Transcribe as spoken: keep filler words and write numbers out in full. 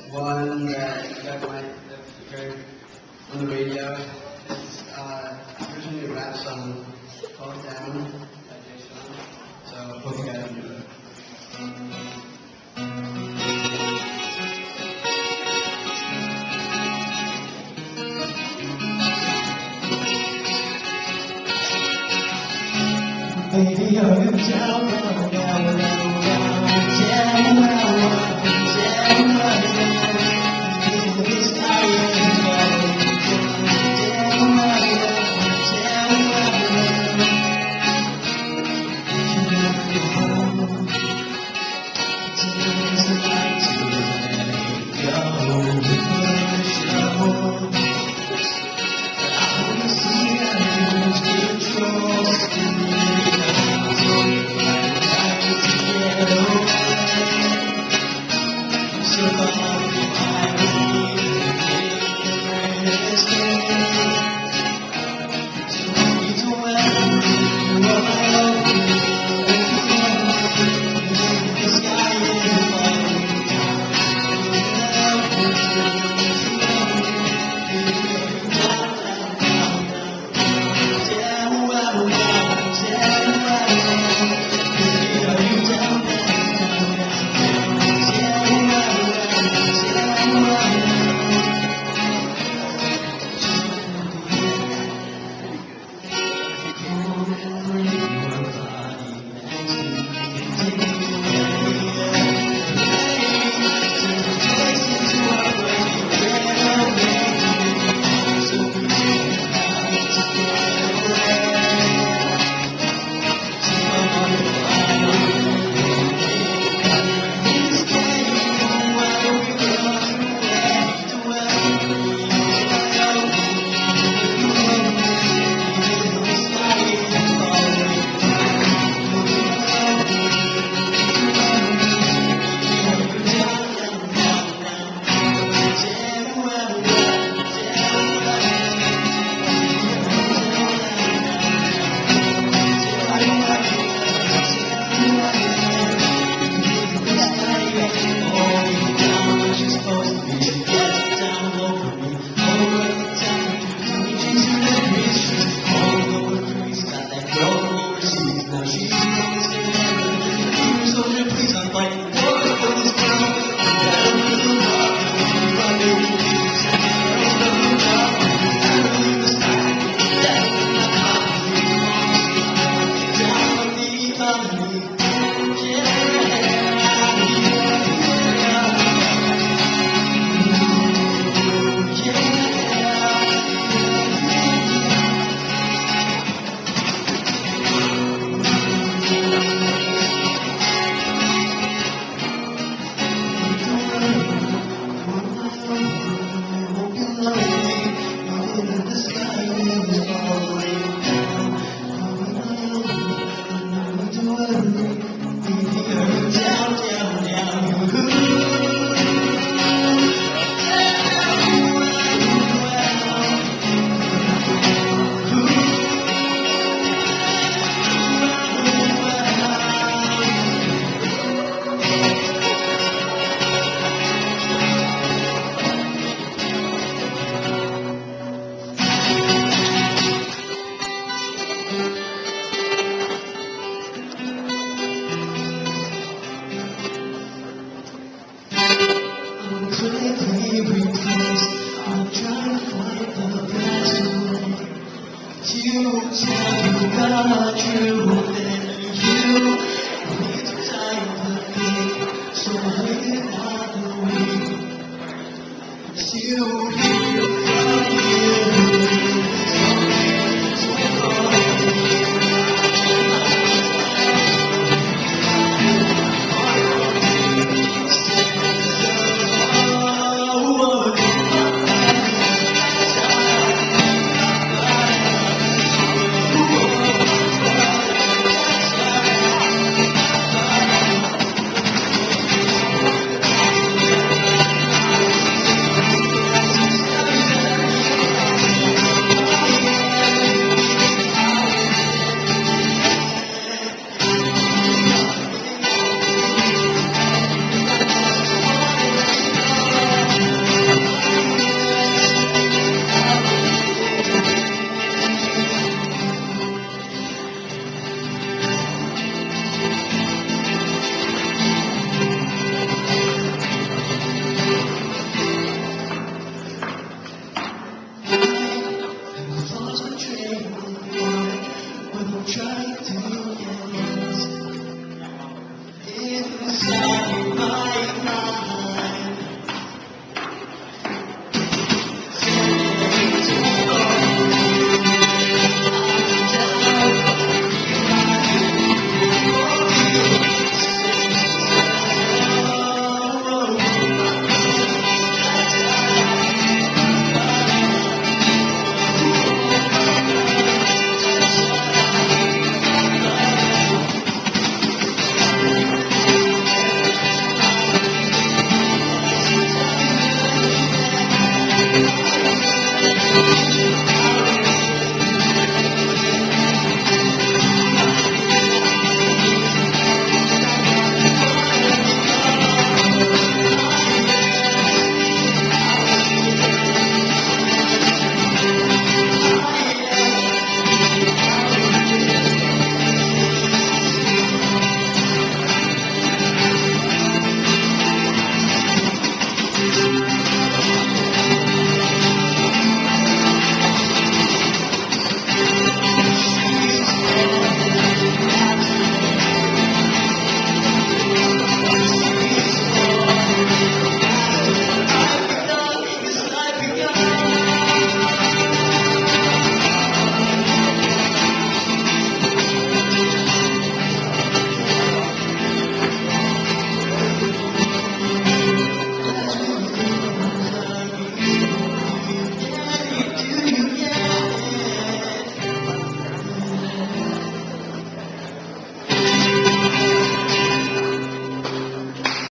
one that you guys might have heard on the radio. It's uh, originally a rap song called Down by Jason. So hope you guys enjoy it. Baby, are you down, down, down, down, down, down, down, down, down, the sky is falling down, down, down, today's the night to let it go, before the show. I wanna see how you lose control. You tell me about you, and you need to time the thing, so I live out the way. It's you.